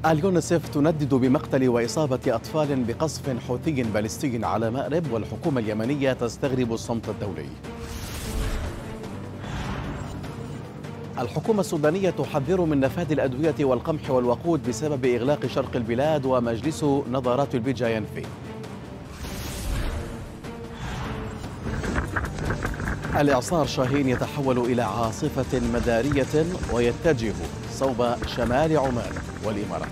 اليونيسف تندد بمقتل وإصابة أطفال بقصف حوثي باليستي على مأرب، والحكومة اليمنية تستغرب الصمت الدولي. الحكومة السودانية تحذر من نفاذ الأدوية والقمح والوقود بسبب إغلاق شرق البلاد، ومجلس نظارات البجا ينفي. الإعصار شاهين يتحول إلى عاصفة مدارية ويتجه صوب شمال عمان والإمارات.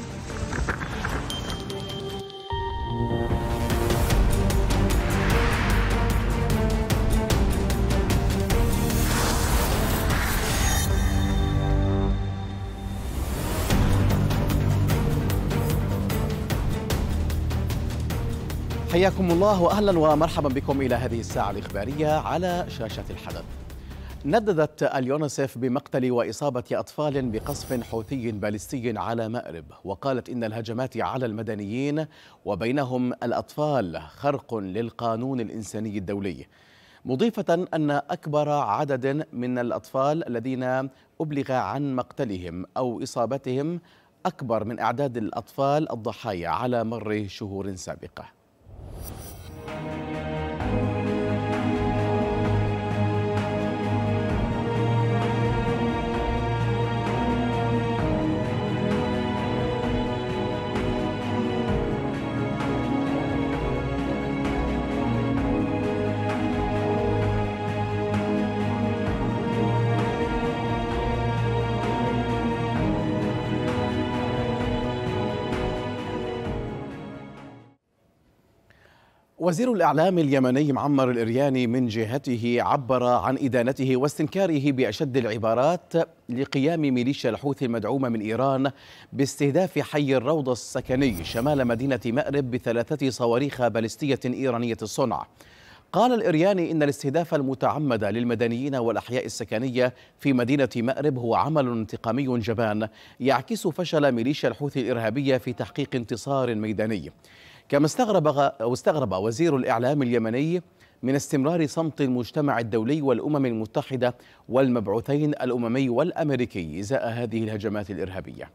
حياكم الله وأهلا ومرحبا بكم إلى هذه الساعة الإخبارية على شاشة الحدث. نددت اليونيسف بمقتل وإصابة أطفال بقصف حوثي باليستي على مأرب، وقالت إن الهجمات على المدنيين وبينهم الأطفال خرق للقانون الإنساني الدولي، مضيفة أن أكبر عدد من الأطفال الذين أبلغ عن مقتلهم أو إصابتهم أكبر من أعداد الأطفال الضحايا على مر شهور سابقة. وزير الإعلام اليمني معمر الإرياني من جهته عبر عن إدانته واستنكاره بأشد العبارات لقيام ميليشيا الحوثي المدعومة من إيران باستهداف حي الروضة السكني شمال مدينة مأرب ب3 صواريخ باليستية إيرانية الصنع. قال الإرياني إن الاستهداف المتعمد للمدنيين والأحياء السكنية في مدينة مأرب هو عمل انتقامي جبان يعكس فشل ميليشيا الحوثي الإرهابية في تحقيق انتصار ميداني. كما استغرب وزير الإعلام اليمني من استمرار صمت المجتمع الدولي والأمم المتحدة والمبعوثين الأممي والأمريكي إزاء هذه الهجمات الإرهابية.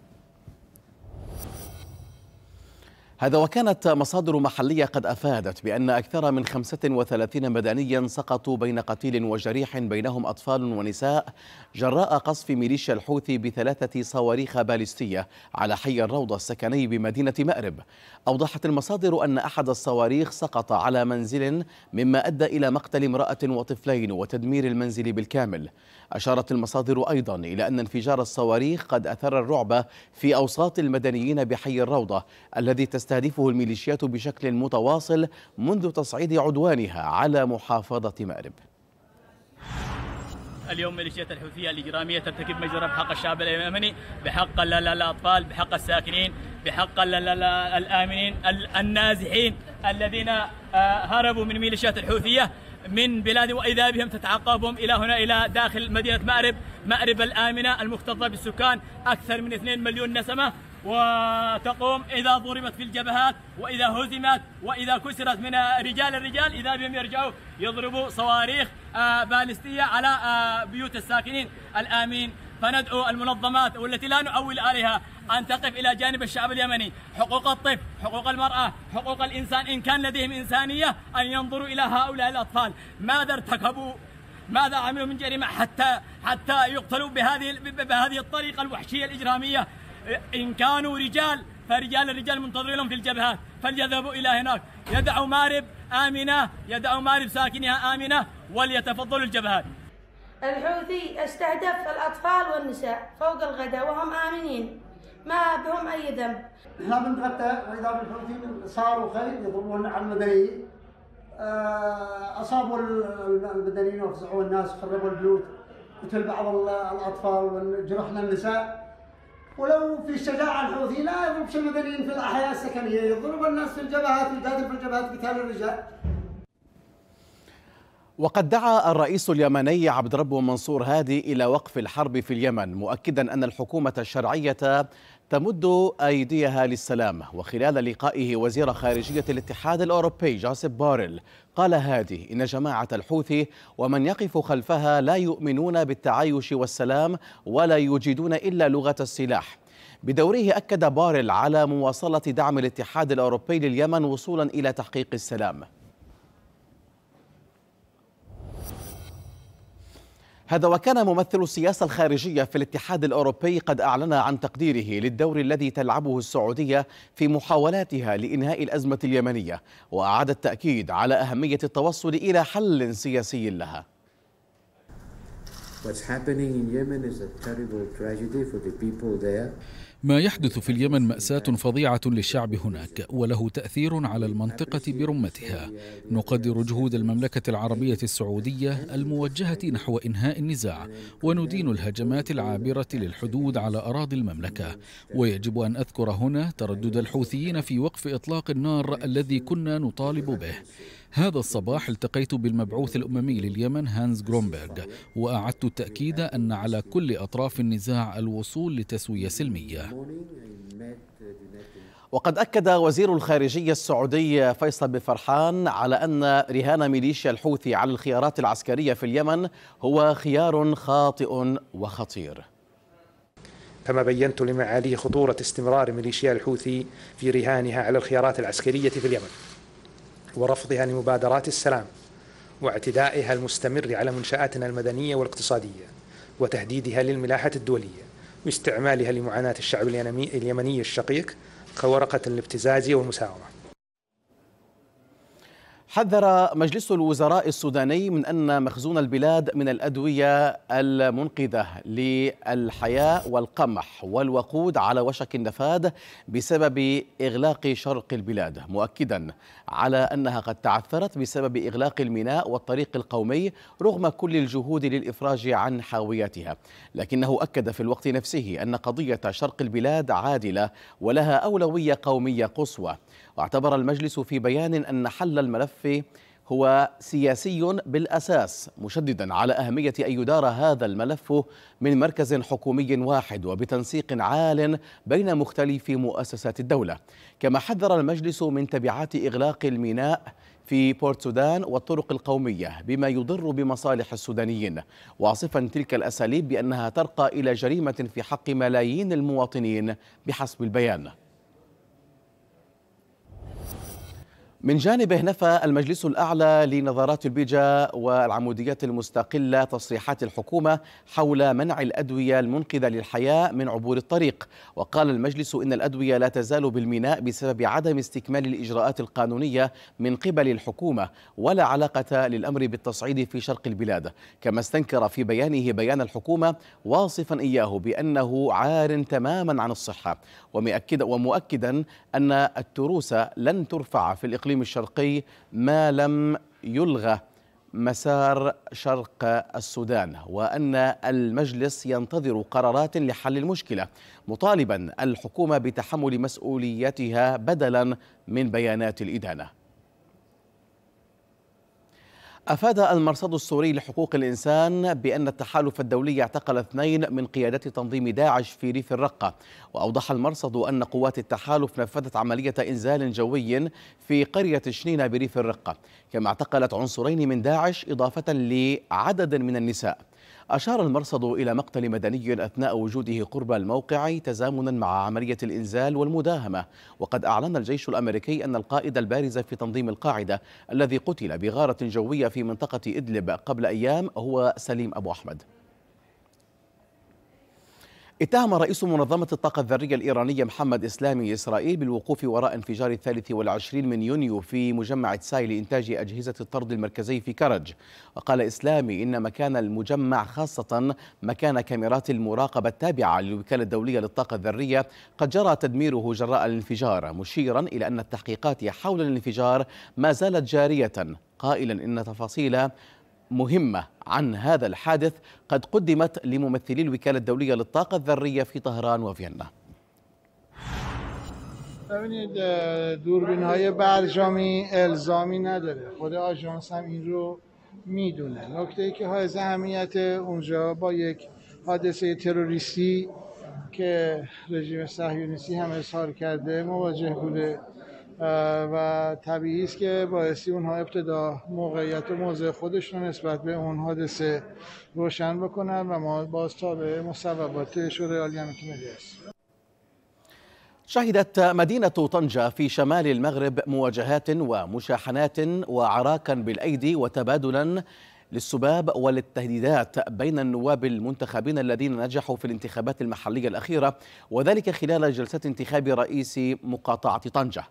هذا وكانت مصادر محلية قد أفادت بأن أكثر من 35 مدنيا سقطوا بين قتيل وجريح بينهم أطفال ونساء جراء قصف ميليشيا الحوثي ب3 صواريخ باليستية على حي الروضة السكني بمدينة مأرب. أوضحت المصادر أن أحد الصواريخ سقط على منزل مما أدى إلى مقتل امرأة وطفلين وتدمير المنزل بالكامل. أشارت المصادر أيضا إلى أن انفجار الصواريخ قد أثار الرعب في أوساط المدنيين بحي الروضة الذي تستهدفه الميليشيات بشكل متواصل منذ تصعيد عدوانها على محافظة مأرب. اليوم ميليشيات الحوثية الإجرامية ترتكب مجرم بحق الشعب اليمني، بحق الأطفال، بحق الساكنين، بحق الآمنين النازحين الذين هربوا من ميليشيات الحوثية من بلاد، وإذا بهم تتعقبهم إلى هنا إلى داخل مدينة مأرب الآمنة المكتظة بالسكان أكثر من 2 مليون نسمة، وتقوم إذا ضربت في الجبهات وإذا هزمت وإذا كسرت من الرجال إذا بهم يرجعوا يضربوا صواريخ باليستية على بيوت الساكنين الآمين. فندعو المنظمات والتي لا نؤول عليها أن تقف إلى جانب الشعب اليمني. حقوق الطفل، حقوق المرأة، حقوق الإنسان، إن كان لديهم إنسانية أن ينظروا إلى هؤلاء الأطفال ماذا ارتكبوا، ماذا عملوا من جريمة حتى يقتلوا بهذه الطريقة الوحشية الإجرامية. إن كانوا رجال الرجال منتظرين في الجبهات فليذهبوا إلى هناك، يدعوا مأرب آمنة، يدعوا مأرب ساكنها آمنة وليتفضلوا الجبهات. الحوثي استهدف الأطفال والنساء فوق الغداء وهم آمنين ما بهم أي ذنب. احنا بنتغدى وإذا بالحوثي صاروا خير يضربون على المدنيين، أصابوا المدنيين وفزعوا الناس، خربوا البيوت، قتل بعض الأطفال وجرحنا النساء. ولو في شجاعة الحوثي لا يضربش المدنيين في الأحياء السكنية، يضرب الناس في الجبهات، يجادل في الجبهات قتال الرجال. وقد دعا الرئيس اليمني عبد ربه منصور هادي إلى وقف الحرب في اليمن، مؤكدا أن الحكومة الشرعية تمد أيديها للسلام. وخلال لقائه وزير خارجية الاتحاد الأوروبي جوزيف بوريل قال هادي إن جماعة الحوثي ومن يقف خلفها لا يؤمنون بالتعايش والسلام ولا يجيدون إلا لغة السلاح. بدوره أكد بوريل على مواصلة دعم الاتحاد الأوروبي لليمن وصولا إلى تحقيق السلام. هذا وكان ممثل السياسة الخارجية في الاتحاد الأوروبي قد أعلن عن تقديره للدور الذي تلعبه السعودية في محاولاتها لإنهاء الأزمة اليمنية، وأعاد التأكيد على أهمية التوصل إلى حل سياسي لها. ما يحدث في اليمن مأساة فظيعة للشعب هناك، وله تأثير على المنطقة برمتها. نقدر جهود المملكة العربية السعودية الموجهة نحو إنهاء النزاع، وندين الهجمات العابرة للحدود على أراضي المملكة. ويجب أن أذكر هنا تردد الحوثيين في وقف إطلاق النار الذي كنا نطالب به. هذا الصباح التقيت بالمبعوث الأممي لليمن هانز جرونبرغ، وأعدت التأكيد أن على كل أطراف النزاع الوصول لتسوية سلمية. وقد أكد وزير الخارجية السعودي فيصل بن فرحان على أن رهان ميليشيا الحوثي على الخيارات العسكرية في اليمن هو خيار خاطئ وخطير. كما بينت لمعاليه خطورة استمرار ميليشيا الحوثي في رهانها على الخيارات العسكرية في اليمن، ورفضها لمبادرات السلام، واعتدائها المستمر على منشآتنا المدنية والاقتصادية، وتهديدها للملاحة الدولية، واستعمالها لمعاناة الشعب اليمني الشقيق كورقة الابتزاز والمساومة. حذر مجلس الوزراء السوداني من أن مخزون البلاد من الأدوية المنقذة للحياة والقمح والوقود على وشك النفاذ بسبب إغلاق شرق البلاد، مؤكدا على أنها قد تعثرت بسبب إغلاق الميناء والطريق القومي رغم كل الجهود للإفراج عن حاوياتها. لكنه أكد في الوقت نفسه أن قضية شرق البلاد عادلة ولها أولوية قومية قصوى. واعتبر المجلس في بيان أن حل الملف هو سياسي بالأساس، مشددا على أهمية أن يدار هذا الملف من مركز حكومي واحد وبتنسيق عال بين مختلف مؤسسات الدولة. كما حذر المجلس من تبعات إغلاق الميناء في بورت سودان والطرق القومية بما يضر بمصالح السودانيين، واصفا تلك الأساليب بأنها ترقى إلى جريمة في حق ملايين المواطنين بحسب البيان. من جانبه نفى المجلس الأعلى لنظارات البيجا والعموديات المستقلة تصريحات الحكومة حول منع الأدوية المنقذة للحياة من عبور الطريق. وقال المجلس إن الأدوية لا تزال بالميناء بسبب عدم استكمال الإجراءات القانونية من قبل الحكومة، ولا علاقة للأمر بالتصعيد في شرق البلاد. كما استنكر في بيانه بيان الحكومة واصفا إياه بأنه عار تماما عن الصحة، ومؤكدا أن التروس لن ترفع في الإقليم الشرقي ما لم يلغى مسار شرق السودان، وأن المجلس ينتظر قرارات لحل المشكلة، مطالبا الحكومة بتحمل مسؤوليتها بدلا من بيانات الإدانة. أفاد المرصد السوري لحقوق الإنسان بأن التحالف الدولي اعتقل 2 من قيادات تنظيم داعش في ريف الرقة. وأوضح المرصد أن قوات التحالف نفذت عملية إنزال جوي في قرية شنينة بريف الرقة، كما اعتقلت عنصرين من داعش إضافة لعدد من النساء. أشار المرصد إلى مقتل مدني أثناء وجوده قرب الموقع تزامنا مع عملية الإنزال والمداهمة. وقد أعلن الجيش الأمريكي أن القائد البارز في تنظيم القاعدة الذي قتل بغارة جوية في منطقة إدلب قبل أيام هو سليم أبو أحمد. اتهم رئيس منظمة الطاقة الذرية الإيرانية محمد إسلامي إسرائيل بالوقوف وراء انفجار 23 من يونيو في مجمع تساي لإنتاج أجهزة الطرد المركزي في كرج. وقال إسلامي إن مكان المجمع خاصة مكان كاميرات المراقبة التابعة للوكالة الدولية للطاقة الذرية قد جرى تدميره جراء الانفجار، مشيرا إلى أن التحقيقات حول الانفجار ما زالت جارية، قائلا إن تفاصيل مهمة عن هذا الحادث قد قدمت لممثلي الوكالة الدولية للطاقة الذرية في طهران وفيينا. ببینید دوربین‌های برجامی الزامی نداره، خود آژانس هم این رو میدونه. نکته‌ای که حائز اهمیت اونجا با یک حادثه تروریستی که رژیم صهیونیستی هم اظهار کرده مواجه بوده و طبیعی است که بایستی اونها ابتدا موقعیت و موضع خودشون نسبت به اون حادثه روشن بکنن و ما باز تابع مصوبات شورای عالی امنیت ملی هستیم. شهدت مدينة طنجة في شمال المغرب مواجهات ومشاحنات وعراكا بالأيدي وتبادلا للسباب وللتهديدات بين النواب المنتخبين الذين نجحوا في الانتخابات المحلية الأخيرة، وذلك خلال جلسة انتخاب رئيس مقاطعة طنجة.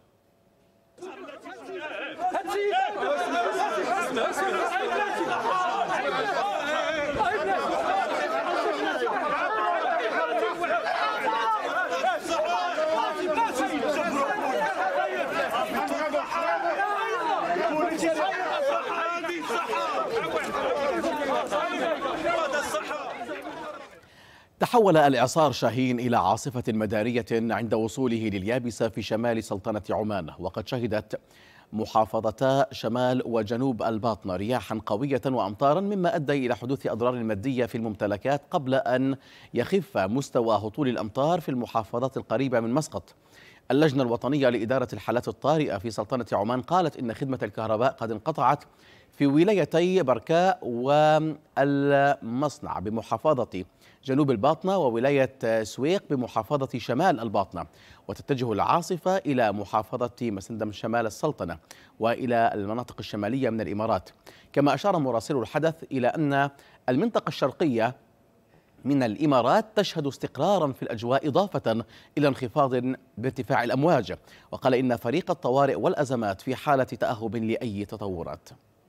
تحول الإعصار شاهين إلى عاصفة مدارية عند وصوله لليابسة في شمال سلطنة عمان، وقد شهدت محافظتا شمال وجنوب الباطنة رياحا قوية وأمطارا، مما أدى إلى حدوث أضرار مادية في الممتلكات قبل أن يخف مستوى هطول الأمطار في المحافظات القريبة من مسقط. اللجنة الوطنية لإدارة الحالات الطارئة في سلطنة عمان قالت إن خدمة الكهرباء قد انقطعت في ولايتي بركاء والمصنع بمحافظة جنوب الباطنة وولاية سويق بمحافظة شمال الباطنة، وتتجه العاصفة إلى محافظة مسندم شمال السلطنة وإلى المناطق الشمالية من الإمارات. كما أشار مراسل الحدث إلى أن المنطقة الشرقية من الإمارات تشهد استقرارا في الأجواء إضافة إلى انخفاض بارتفاع الأمواج، وقال إن فريق الطوارئ والأزمات في حالة تأهب لأي تطورات.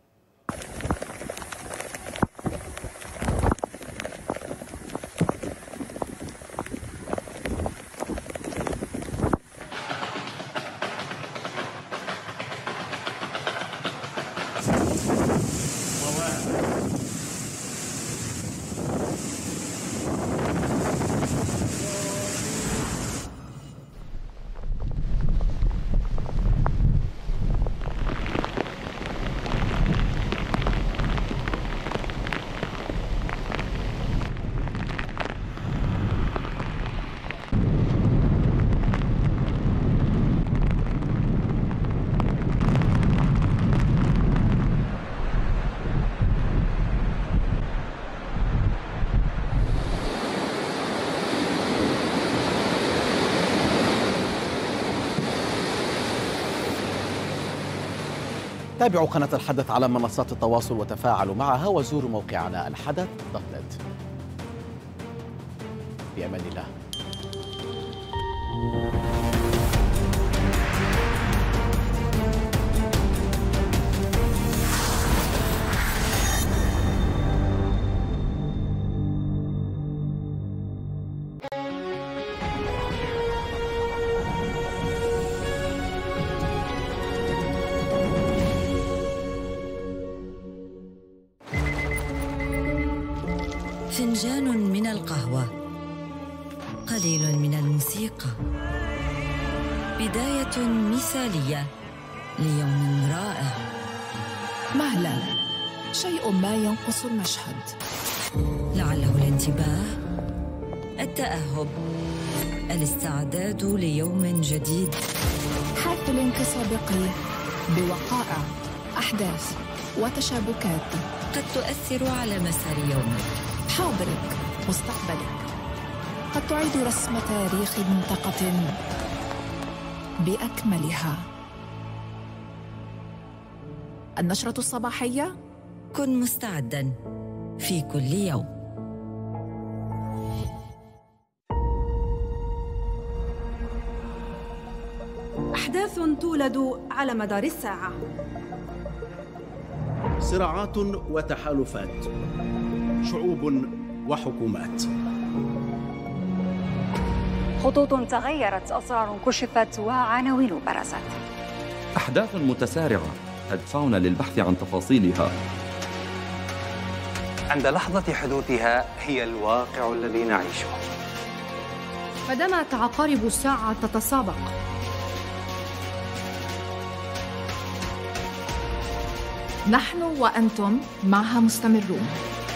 تابعوا قناة الحدث على منصات التواصل وتفاعلوا معها، وزوروا موقعنا الحدث.net. بأمان الله. فنجان من القهوة، قليل من الموسيقى، بداية مثالية ليوم رائع. مهلا، شيء ما ينقص المشهد، لعله الانتباه، التأهب، الاستعداد ليوم جديد. حفل سابقي بوقائع، أحداث وتشابكات قد تؤثر على مسار يومك، حاضرك، مستقبلك. قد تعيد رسم تاريخ منطقة بأكملها. النشرة الصباحية، كن مستعداً في كل يوم. أحداث تولد على مدار الساعة، صراعات وتحالفات، شعوب وحكومات، خطوط تغيرت، أسرار كشفت، وعناوين برزت. أحداث متسارعة تدفعنا للبحث عن تفاصيلها. عند لحظة حدوثها هي الواقع الذي نعيشه. فدامت عقارب الساعة تتسابق، نحن وأنتم معها مستمرون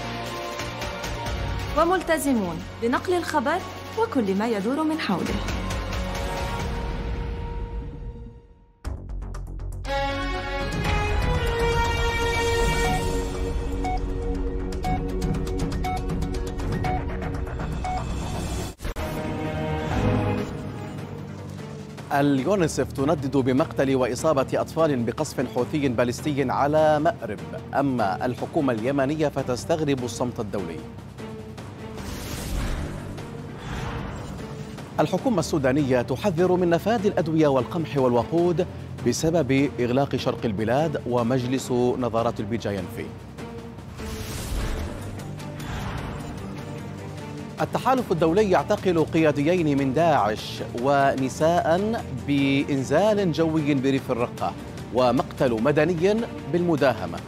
وملتزمون بنقل الخبر وكل ما يدور من حوله. اليونسف تندد بمقتل وإصابة أطفال بقصف حوثي باليستي على مأرب، أما الحكومة اليمنية فتستغرب الصمت الدولي. الحكومة السودانية تحذر من نفاذ الأدوية والقمح والوقود بسبب إغلاق شرق البلاد، ومجلس نظارات البيجا ينفي. التحالف الدولي يعتقل قياديين من داعش ونساء بإنزال جوي بريف الرقة، ومقتل مدني بالمداهمة.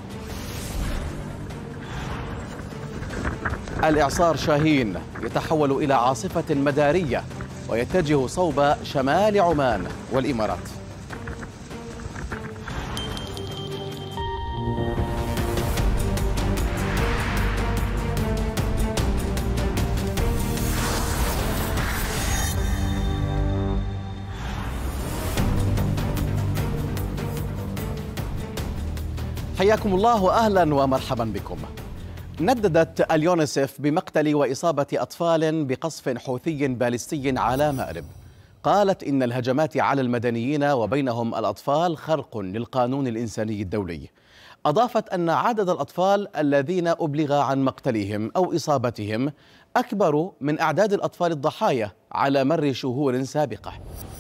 الإعصار شاهين يتحول إلى عاصفة مدارية ويتجه صوب شمال عمان والإمارات. حياكم الله وأهلا ومرحبا بكم. نددت اليونسف بمقتل وإصابة أطفال بقصف حوثي باليستي على مأرب. قالت إن الهجمات على المدنيين وبينهم الأطفال خرق للقانون الإنساني الدولي. أضافت أن عدد الأطفال الذين أبلغ عن مقتلهم أو إصابتهم أكبر من أعداد الأطفال الضحايا على مر شهور سابقة.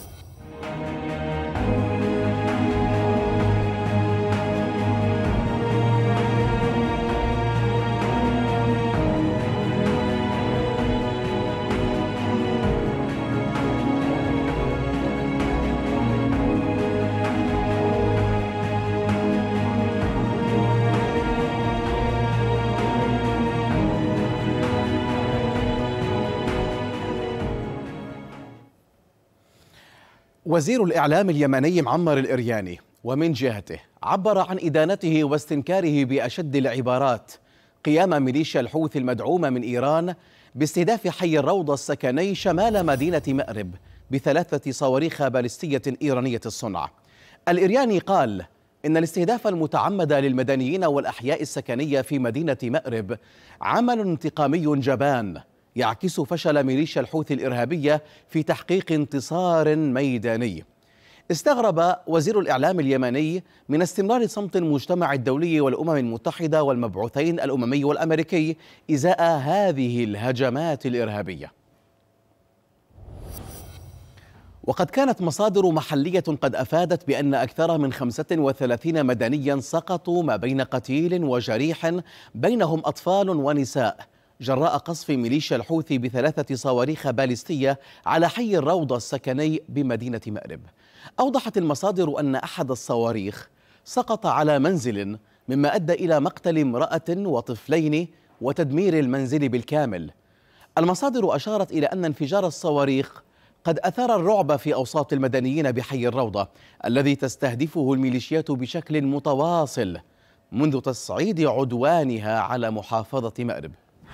وزير الإعلام اليمني معمر الإرياني ومن جهته عبر عن إدانته واستنكاره بأشد العبارات قيام ميليشيا الحوثي المدعومة من إيران باستهداف حي الروضة السكني شمال مدينة مأرب ب3 صواريخ باليستية إيرانية الصنع. الإرياني قال إن الاستهداف المتعمد للمدنيين والأحياء السكنية في مدينة مأرب عمل انتقامي جبان يعكس فشل ميليشيا الحوثي الإرهابية في تحقيق انتصار ميداني. استغرب وزير الإعلام اليمني من استمرار صمت المجتمع الدولي والأمم المتحدة والمبعوثين الأممي والأمريكي إزاء هذه الهجمات الإرهابية. وقد كانت مصادر محلية قد أفادت بأن أكثر من 35 مدنيا سقطوا ما بين قتيل وجريح بينهم أطفال ونساء جراء قصف ميليشيا الحوثي ب3 صواريخ باليستية على حي الروضة السكني بمدينة مأرب. أوضحت المصادر أن أحد الصواريخ سقط على منزل، مما أدى إلى مقتل امرأة وطفلين وتدمير المنزل بالكامل. المصادر أشارت إلى أن انفجار الصواريخ قد أثار الرعب في أوساط المدنيين بحي الروضة الذي تستهدفه الميليشيات بشكل متواصل منذ تصعيد عدوانها على محافظة مأرب.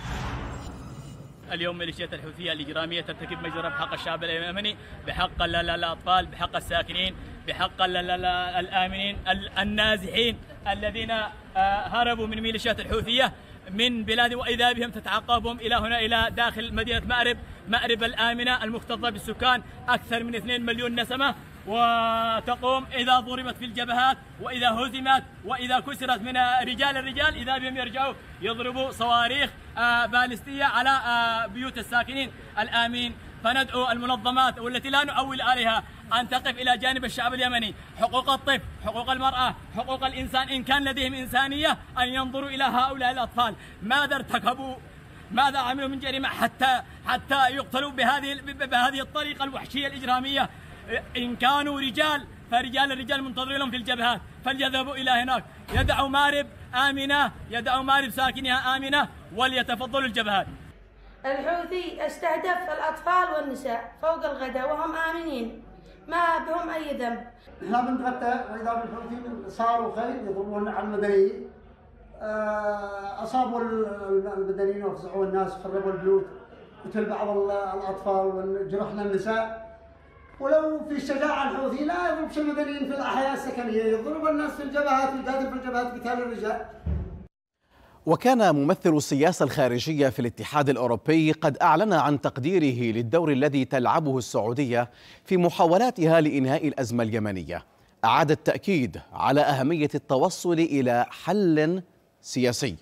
اليوم ميليشيات الحوثية الإجرامية ترتكب مجزرة بحق الشعب اليمني، بحق الأطفال، بحق الساكنين، بحق الآمنين النازحين الذين هربوا من ميليشيات الحوثية من بلاد، وإذا بهم تتعقبهم إلى هنا إلى داخل مدينة مأرب الآمنة المكتظة بالسكان أكثر من 2 مليون نسمة، وتقوم إذا ضربت في الجبهات وإذا هزمت وإذا كسرت من الرجال إذا بهم يرجعوا يضربوا صواريخ باليستية على بيوت الساكنين الآمين. فندعو المنظمات والتي لا نؤول عليها أن تقف إلى جانب الشعب اليمني. حقوق الطفل، حقوق المرأة، حقوق الإنسان، إن كان لديهم إنسانية أن ينظروا إلى هؤلاء الأطفال ماذا ارتكبوا، ماذا عملوا من جريمة حتى يقتلوا بهذه الطريقة الوحشية الإجرامية. إن كانوا رجال الرجال منتظرين في الجبهات فليذهبوا إلى هناك، يدعوا مأرب آمنة، يدعوا مأرب ساكنها آمنة وليتفضلوا الجبهات. الحوثي استهدف الأطفال والنساء فوق الغداء وهم آمنين ما بهم أي ذنب. احنا بنتغدى وإذا بالحوثي صاروا خير يضربون على المدنيين، أصابوا المدنيين وفزعوا الناس، خربوا البيوت، قتل بعض الأطفال وجرحنا النساء. ولو في الشجاعة الحوثي لا يضربش المدنيين في الأحياء السكنية، يضرب الناس في الجبهات، يجادل في الجبهات قتال الرجال. وكان ممثل السياسة الخارجية في الاتحاد الأوروبي قد أعلن عن تقديره للدور الذي تلعبه السعودية في محاولاتها لإنهاء الأزمة اليمنية. أعاد التأكيد على أهمية التوصل إلى حل سياسي.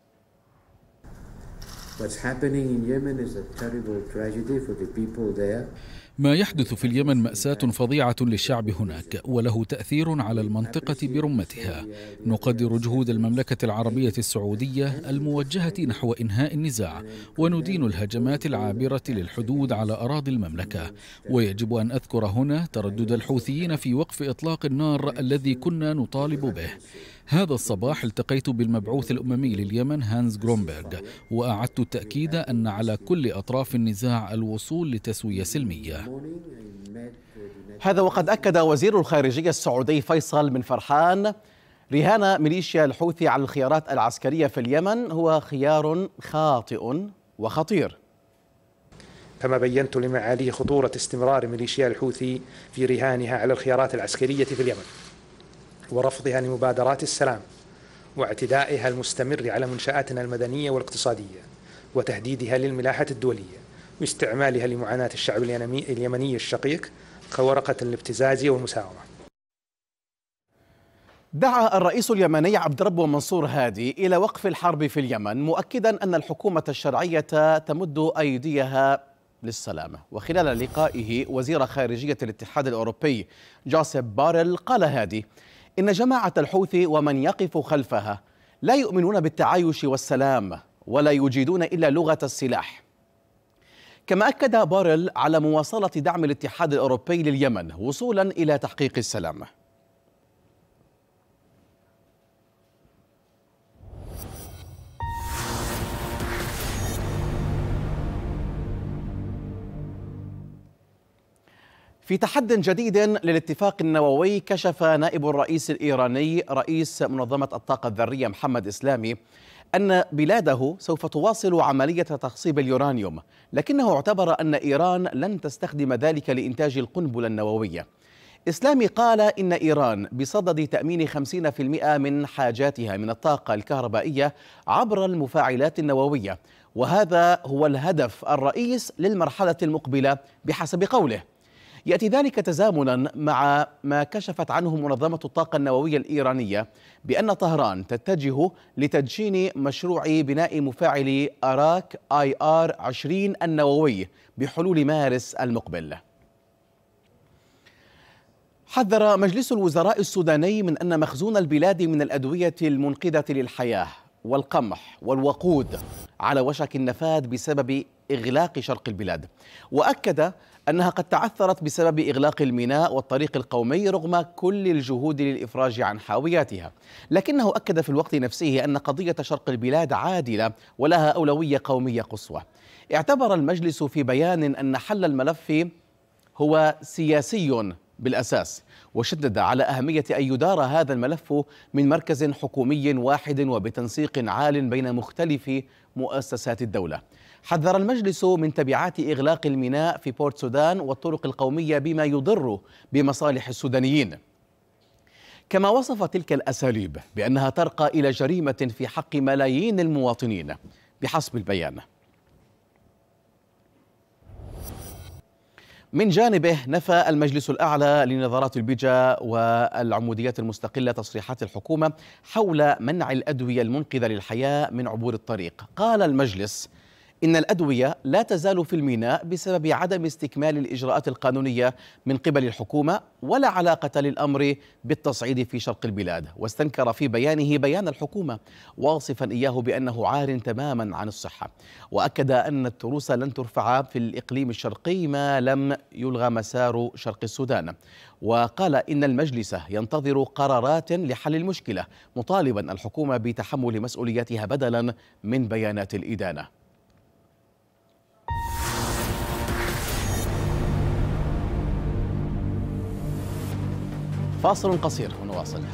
ما يحدث في اليمن مأساة فظيعة للشعب هناك وله تأثير على المنطقة برمتها. نقدر جهود المملكة العربية السعودية الموجهة نحو إنهاء النزاع وندين الهجمات العابرة للحدود على أراضي المملكة. ويجب أن أذكر هنا تردد الحوثيين في وقف إطلاق النار الذي كنا نطالب به. هذا الصباح التقيت بالمبعوث الأممي لليمن هانز جرونبرغ وأعدت التأكيد أن على كل أطراف النزاع الوصول لتسوية سلمية. هذا وقد أكد وزير الخارجية السعودي فيصل بن فرحان رهان ميليشيا الحوثي على الخيارات العسكرية في اليمن هو خيار خاطئ وخطير. كما بينت لمعاليه خطورة استمرار ميليشيا الحوثي في رهانها على الخيارات العسكرية في اليمن ورفضها لمبادرات السلام واعتدائها المستمر على منشآتنا المدنية والاقتصادية وتهديدها للملاحة الدولية واستعمالها لمعاناة الشعب اليمني الشقيق كورقة الابتزاز والمساومة. دعا الرئيس اليمني عبد ربه منصور هادي إلى وقف الحرب في اليمن مؤكدا أن الحكومة الشرعية تمد أيديها للسلام. وخلال لقائه وزير خارجية الاتحاد الأوروبي جوزيف باريل قال هادي إن جماعة الحوثي ومن يقف خلفها لا يؤمنون بالتعايش والسلام ولا يجيدون إلا لغة السلاح. كما أكد باريل على مواصلة دعم الاتحاد الأوروبي لليمن وصولا إلى تحقيق السلام. في تحد جديد للاتفاق النووي، كشف نائب الرئيس الإيراني رئيس منظمة الطاقة الذرية محمد إسلامي أن بلاده سوف تواصل عملية تخصيب اليورانيوم، لكنه اعتبر أن إيران لن تستخدم ذلك لإنتاج القنبلة النووية. إسلامي قال إن إيران بصدد تأمين 50% من حاجاتها من الطاقة الكهربائية عبر المفاعلات النووية، وهذا هو الهدف الرئيس للمرحلة المقبلة بحسب قوله. يأتي ذلك تزامنا مع ما كشفت عنه منظمة الطاقة النووية الإيرانية بأن طهران تتجه لتدشين مشروع بناء مفاعل أراك IR-20 النووي بحلول مارس المقبل. حذر مجلس الوزراء السوداني من أن مخزون البلاد من الأدوية المنقذة للحياة والقمح والوقود على وشك النفاذ بسبب إغلاق شرق البلاد، وأكد أنها قد تعثرت بسبب إغلاق الميناء والطريق القومي رغم كل الجهود للإفراج عن حاوياتها. لكنه أكد في الوقت نفسه أن قضية شرق البلاد عادلة ولها أولوية قومية قصوى. اعتبر المجلس في بيان أن حل الملف هو سياسي بالأساس، وشدد على أهمية أن يدار هذا الملف من مركز حكومي واحد وبتنسيق عال بين مختلف مؤسسات الدولة. حذر المجلس من تبعات إغلاق الميناء في بورت سودان والطرق القومية بما يضر بمصالح السودانيين. كما وصف تلك الأساليب بأنها ترقى إلى جريمة في حق ملايين المواطنين بحسب البيان. من جانبه نفى المجلس الأعلى لنظارات البيجا والعموديات المستقلة تصريحات الحكومة حول منع الأدوية المنقذة للحياة من عبور الطريق. قال المجلس إن الأدوية لا تزال في الميناء بسبب عدم استكمال الإجراءات القانونية من قبل الحكومة ولا علاقة للأمر بالتصعيد في شرق البلاد، واستنكر في بيانه بيان الحكومة واصفا إياه بأنه عار تماما عن الصحة، وأكد أن التروس لن ترفع في الإقليم الشرقي ما لم يلغى مسار شرق السودان. وقال إن المجلس ينتظر قرارات لحل المشكلة، مطالبا الحكومة بتحمل مسؤولياتها بدلا من بيانات الإدانة. فاصل قصير ونواصل.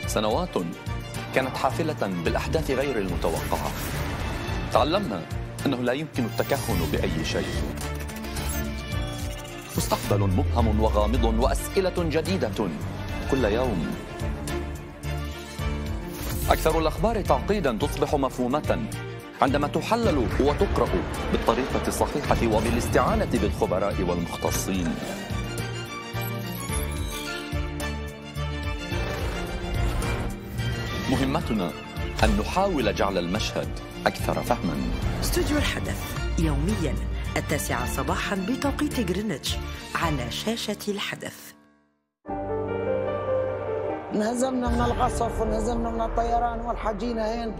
سنوات كانت حافلة بالأحداث غير المتوقعة. تعلمنا أنه لا يمكن التكهن بأي شيء. مستقبل مبهم وغامض وأسئلة جديدة كل يوم. أكثر الأخبار تعقيدا تصبح مفهومة عندما تحلل وتقرأ بالطريقة الصحيحة وبالاستعانة بالخبراء والمختصين. مهمتنا أن نحاول جعل المشهد أكثر فهما. استوديو الحدث يوميا 9 صباحا بتوقيت غرينتش على شاشة الحدث. انهزمنا من القصف وانهزمنا من الطيران والحجينا هين.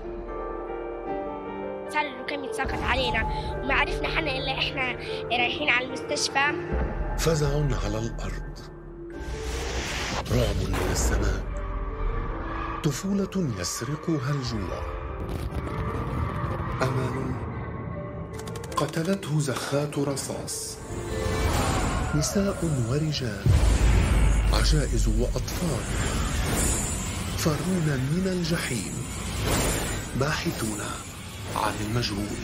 صار الركام يتساقط علينا وما عرفنا حنا إلا إحنا رايحين على المستشفى. فزع على الأرض، رعب من السماء، طفولة يسرقها الجوع، أمل قتلته زخات رصاص، نساء ورجال، عجائز وأطفال فرون من الجحيم، باحثون عن المجهول.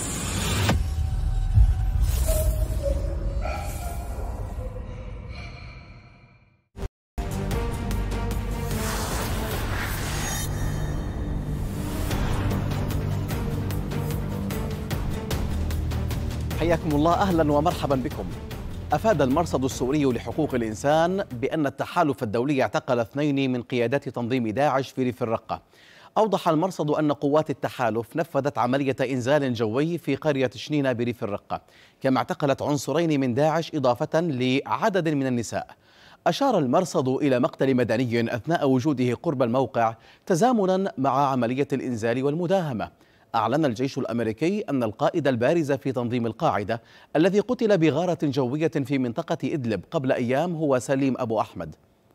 حياكم الله، أهلا ومرحبا بكم. أفاد المرصد السوري لحقوق الإنسان بأن التحالف الدولي اعتقل 2 من قيادات تنظيم داعش في ريف الرقة. أوضح المرصد أن قوات التحالف نفذت عملية إنزال جوي في قرية شنينة بريف الرقة، كما اعتقلت عنصرين من داعش إضافة لعدد من النساء. أشار المرصد إلى مقتل مدني أثناء وجوده قرب الموقع تزامنا مع عملية الإنزال والمداهمة. أعلن الجيش الأمريكي أن القائد البارز في تنظيم القاعدة الذي قتل بغارة جوية في منطقة إدلب قبل أيام هو سليم أبو أحمد.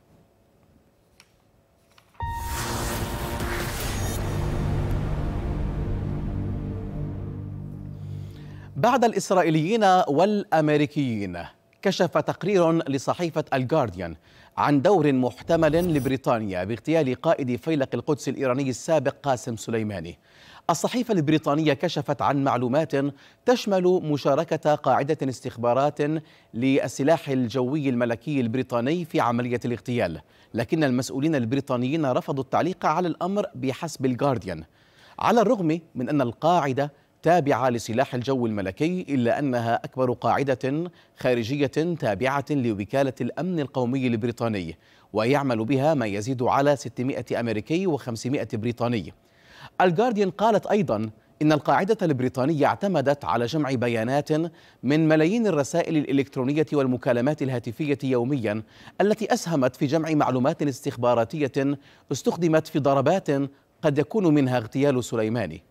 بعد الإسرائيليين والأمريكيين، كشف تقرير لصحيفة الجارديان عن دور محتمل لبريطانيا باغتيال قائد فيلق القدس الإيراني السابق قاسم سليماني. الصحيفة البريطانية كشفت عن معلومات تشمل مشاركة قاعدة استخبارات للسلاح الجوي الملكي البريطاني في عملية الاغتيال، لكن المسؤولين البريطانيين رفضوا التعليق على الأمر بحسب الجارديان. على الرغم من أن القاعدة تابعة لسلاح الجو الملكي، إلا أنها أكبر قاعدة خارجية تابعة لوكالة الأمن القومي البريطاني، ويعمل بها ما يزيد على 600 أمريكي و500 بريطاني. الجارديان قالت أيضا إن القاعدة البريطانية اعتمدت على جمع بيانات من ملايين الرسائل الإلكترونية والمكالمات الهاتفية يوميا، التي أسهمت في جمع معلومات استخباراتية استخدمت في ضربات قد يكون منها اغتيال سليماني.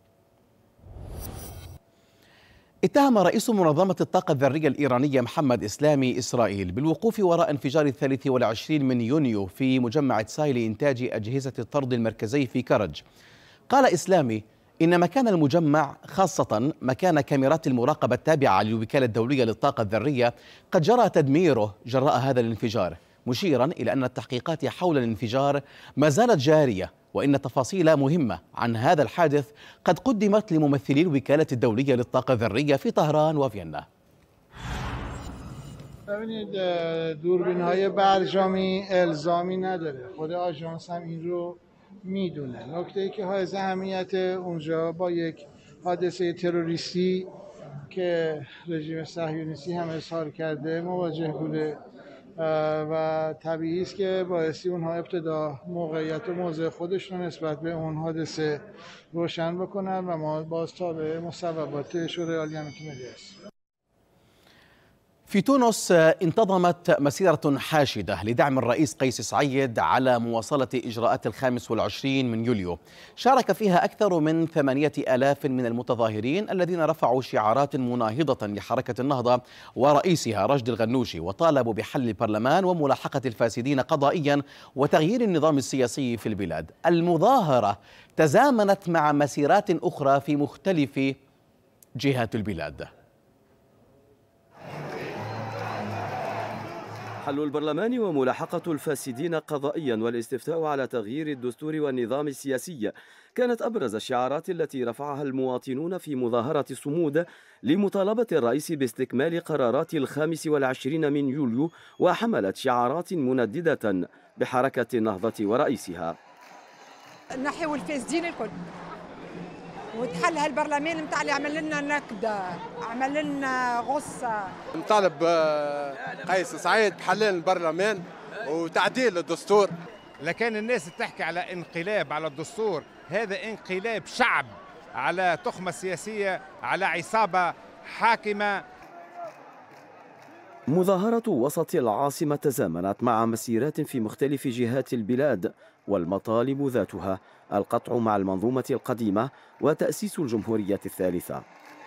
اتهم رئيس منظمة الطاقة الذرية الإيرانية محمد إسلامي إسرائيل بالوقوف وراء انفجار 23 من يونيو في مجمع تساي لإنتاج أجهزة الطرد المركزي في كرج. قال إسلامي إن مكان المجمع، خاصة مكان كاميرات المراقبة التابعة للوكالة الدولية للطاقة الذرية، قد جرى تدميره جراء هذا الانفجار، مشيرا إلى أن التحقيقات حول الانفجار ما زالت جارية، وإن تفاصيل مهمة عن هذا الحادث قد قدمت لممثلي الوكالة الدولية للطاقة الذرية في طهران وفيينا. ببینید دوربین‌های برجامی الزامی نداره، خود آژانس هم این رو میدونه. نکته‌ای که حائز اهمیت اونجا با یک حادثه تروریستی که رژیم صهیونیستی هم اظهار کرده مواجه بوده و طبیعی است که بایستی اونها ابتدا موقعیت و موضع خودشون نسبت به اون حادثه روشن بکنن و ما باز تابع مصوبات شورای عالی امنیت ملی هستیم. في تونس انتظمت مسيرة حاشدة لدعم الرئيس قيس سعيد على مواصلة إجراءات 25 من يوليو، شارك فيها أكثر من 8,000 من المتظاهرين الذين رفعوا شعارات مناهضة لحركة النهضة ورئيسها رشد الغنوشي، وطالبوا بحل البرلمان وملاحقة الفاسدين قضائيا وتغيير النظام السياسي في البلاد. المظاهرة تزامنت مع مسيرات أخرى في مختلف جهات البلاد. حل البرلمان وملاحقة الفاسدين قضائيا والاستفتاء على تغيير الدستور والنظام السياسي كانت أبرز الشعارات التي رفعها المواطنون في مظاهرة الصمود لمطالبة الرئيس باستكمال قرارات 25 من يوليو، وحملت شعارات منددة بحركة النهضة ورئيسها. نحيوا الفاسدين الكل وتحل هالبرلمان متاع اللي عمل لنا نكدة، عمل لنا غصة. نطالب قيس سعيد بحلال البرلمان وتعديل الدستور. لكن الناس تحكي على انقلاب على الدستور، هذا انقلاب شعب على تخمة سياسية، على عصابة حاكمة. مظاهرة وسط العاصمة تزامنت مع مسيرات في مختلف جهات البلاد، والمطالب ذاتها القطع مع المنظومة القديمة وتأسيس الجمهورية الثالثة.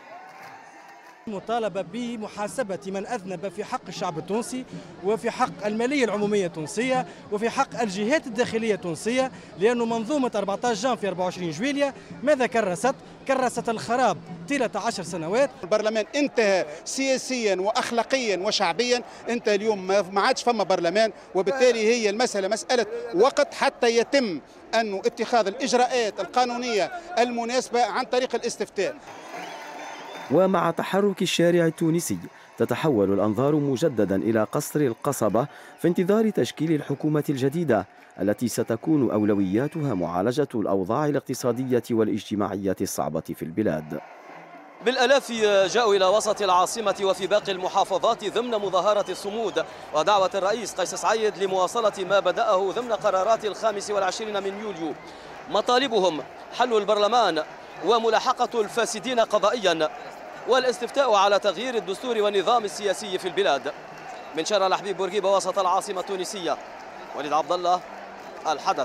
مطالبة بمحاسبة من أذنب في حق الشعب التونسي وفي حق المالية العمومية التونسية وفي حق الجهات الداخلية التونسية، لأنه منظومة 14 جانفي 24 جويلية ماذا كرست الخراب طيلة 10 سنوات. البرلمان انتهى سياسيا وأخلاقيا وشعبيا، انت اليوم ما عادش فما برلمان، وبالتالي هي المسألة مسألة وقت حتى يتم أنه اتخاذ الإجراءات القانونية المناسبة عن طريق الاستفتاء. ومع تحرك الشارع التونسي تتحول الأنظار مجددا إلى قصر القصبة في انتظار تشكيل الحكومة الجديدة التي ستكون أولوياتها معالجة الأوضاع الاقتصادية والاجتماعية الصعبة في البلاد. بالآلاف جاءوا إلى وسط العاصمة وفي باقي المحافظات ضمن مظاهرة الصمود ودعوة الرئيس قيس سعيد لمواصلة ما بدأه ضمن قرارات 25 من يوليو. مطالبهم حل البرلمان وملاحقة الفاسدين قضائيا والاستفتاء على تغيير الدستور والنظام السياسي في البلاد. من شارع الحبيب بورقيبة وسط العاصمة التونسية، وليد عبد الله، الحدث.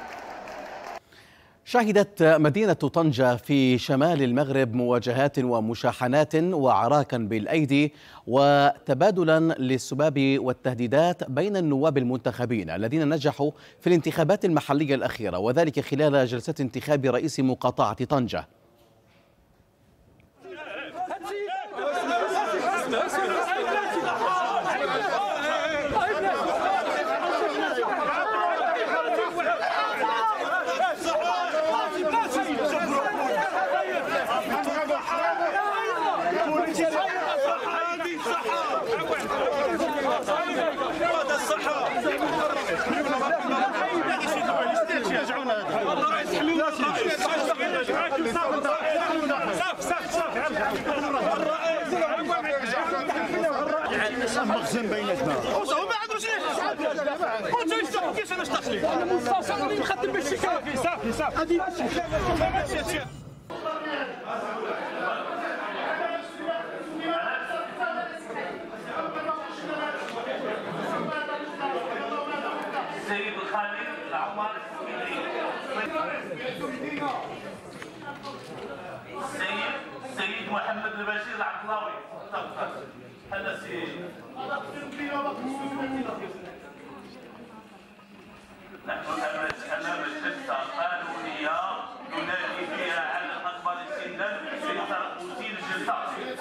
شهدت مدينة طنجة في شمال المغرب مواجهات ومشاحنات وعراكا بالأيدي وتبادلا للسباب والتهديدات بين النواب المنتخبين الذين نجحوا في الانتخابات المحلية الأخيرة، وذلك خلال جلسة انتخاب رئيس مقاطعة طنجة. مخزن بيناتنا وما عندوش قلت كيفاش انا اشتغل انا منفصل اللي نخدم بالشكايه صافي هذه سيد خالد العمر سيد محمد البشير العطلاوي. هذا سيد نحن امام جلسه قانونيه ننادي فيها على الاكبر سنا لترقص الجلسه.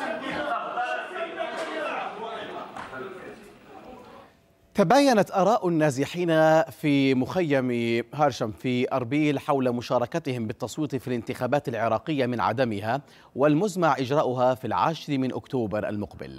تباينت آراء النازحين في مخيم هارشم في أربيل حول مشاركتهم بالتصويت في الانتخابات العراقية من عدمها، والمزمع إجراؤها في 10 من أكتوبر المقبل.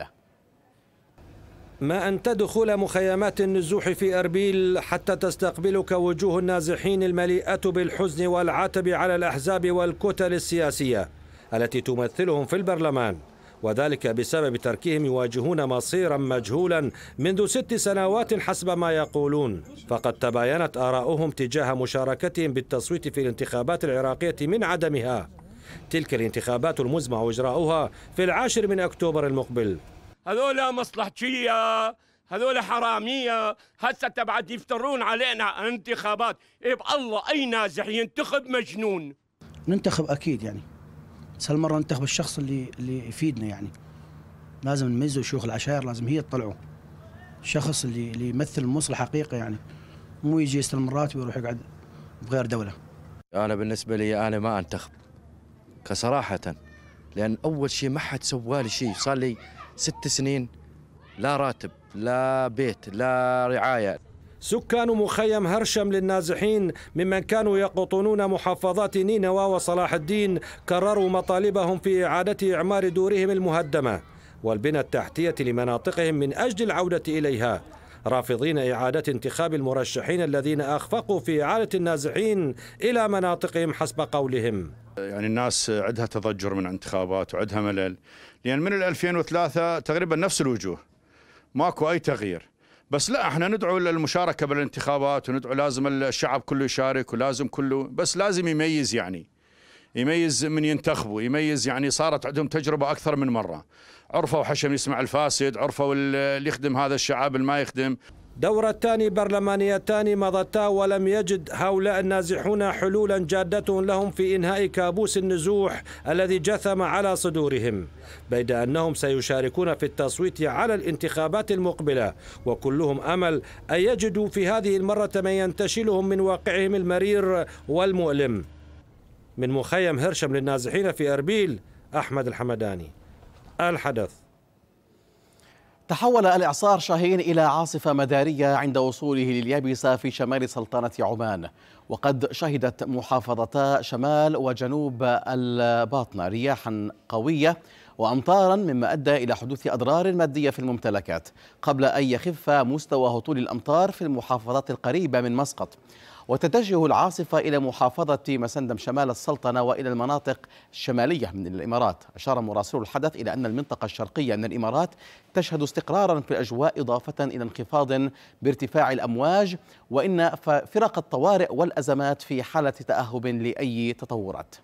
ما أن تدخل مخيمات النزوح في أربيل حتى تستقبلك وجوه النازحين المليئة بالحزن والعتب على الأحزاب والكتل السياسية التي تمثلهم في البرلمان، وذلك بسبب تركهم يواجهون مصيرا مجهولا منذ 6 سنوات حسب ما يقولون. فقد تباينت آراؤهم تجاه مشاركتهم بالتصويت في الانتخابات العراقية من عدمها، تلك الانتخابات المزمع إجراؤها في 10 من أكتوبر المقبل. هذولا مصلحجية، هذولا حرامية، هسه تبعد يفترون علينا انتخابات. يبقى الله أي نازح ينتخب مجنون. ننتخب أكيد يعني، بس هالمرة ننتخب الشخص اللي يفيدنا يعني. لازم نميزه شيوخ العشائر، لازم هي تطلعوا الشخص اللي يمثل المصلحة حقيقة يعني، مو يجي يستلم الراتب ويروح يقعد بغير دولة. أنا بالنسبة لي أنا ما أنتخب كصراحة، لأن أول شيء ما حد سوالي شيء، صار لي 6 سنين لا راتب لا بيت لا رعاية. سكان مخيم هرشم للنازحين ممن كانوا يقطنون محافظات نينوى وصلاح الدين كرروا مطالبهم في إعادة إعمار دورهم المهدمة والبنى التحتية لمناطقهم من أجل العودة إليها، رافضين إعادة انتخاب المرشحين الذين أخفقوا في إعادة النازحين إلى مناطقهم حسب قولهم. يعني الناس عندها تضجر من انتخابات وعندها ملل، لأن من 2003 تقريبا نفس الوجوه، ماكو أي تغيير. بس لا، احنا ندعو للمشاركة بالانتخابات وندعو لازم الشعب كله يشارك ولازم كله، بس لازم يميز، يعني يميز من ينتخبوا، يميز يعني صارت عندهم تجربة أكثر من مرة، عرفوا حشم يسمع الفاسد، عرفوا اللي يخدم هذا الشعب اللي ما يخدم. دورتان برلمانيتان مضتا ولم يجد هؤلاء النازحون حلولا جادة لهم في إنهاء كابوس النزوح الذي جثم على صدورهم، بيد أنهم سيشاركون في التصويت على الانتخابات المقبلة، وكلهم أمل أن يجدوا في هذه المرة من ينتشلهم من واقعهم المرير والمؤلم. من مخيم هرشم للنازحين في أربيل، أحمد الحمداني، الحدث. تحول الإعصار شاهين إلى عاصفة مدارية عند وصوله لليابسة في شمال سلطنة عمان، وقد شهدت محافظتا شمال وجنوب الباطنة رياحا قوية وأمطارا مما أدى إلى حدوث أضرار مادية في الممتلكات قبل أن يخف مستوى هطول الأمطار في المحافظات القريبة من مسقط. وتتجه العاصفة إلى محافظة مسندم شمال السلطنة وإلى المناطق الشمالية من الإمارات. أشار مراسل الحدث إلى أن المنطقة الشرقية من الإمارات تشهد استقرارا في الأجواء إضافة إلى انخفاض بارتفاع الأمواج، وإن فرق الطوارئ والأزمات في حالة تأهب لأي تطورات.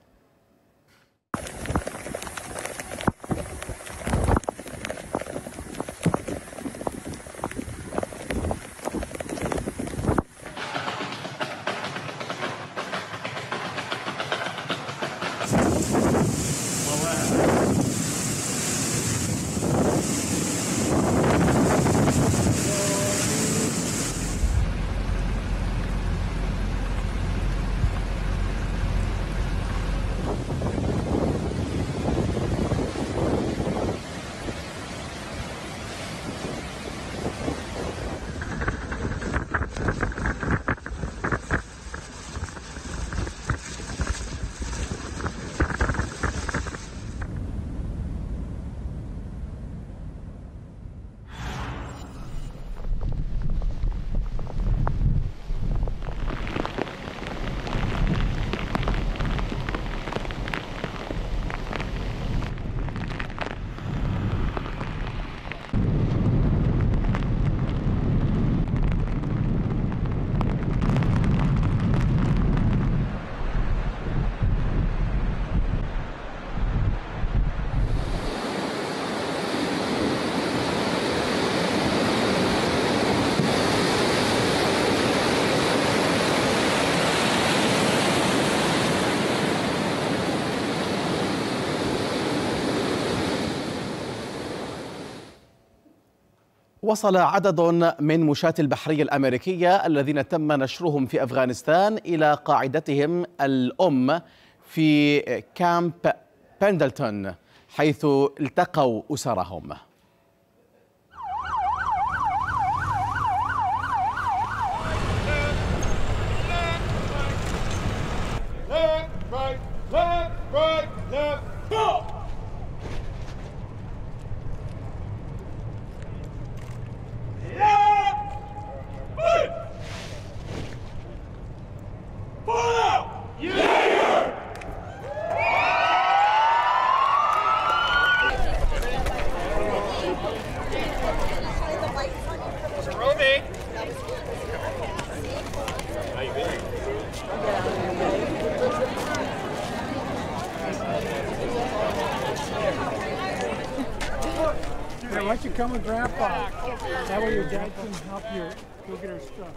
وصل عدد من مشاة البحرية الأمريكية الذين تم نشرهم في أفغانستان إلى قاعدتهم الأم في كامب بندلتون، حيث التقوا أسرهم. Why don't you come with Grandpa? That way your dad can help you go get her stuff.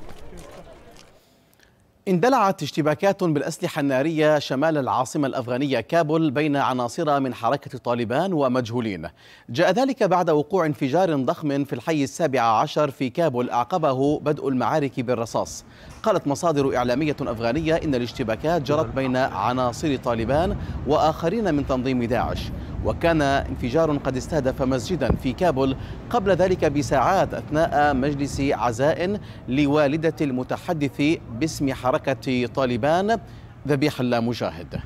اندلعت اشتباكات بالأسلحة النارية شمال العاصمة الأفغانية كابول بين عناصر من حركة طالبان ومجهولين. جاء ذلك بعد وقوع انفجار ضخم في الحي 17 في كابول أعقبه بدء المعارك بالرصاص. قالت مصادر إعلامية أفغانية إن الاشتباكات جرت بين عناصر طالبان وآخرين من تنظيم داعش، وكان انفجار قد استهدف مسجدا في كابول قبل ذلك بساعات أثناء مجلس عزاء لوالدة المتحدث باسم حركة طالبان ذبيح الله مجاهد.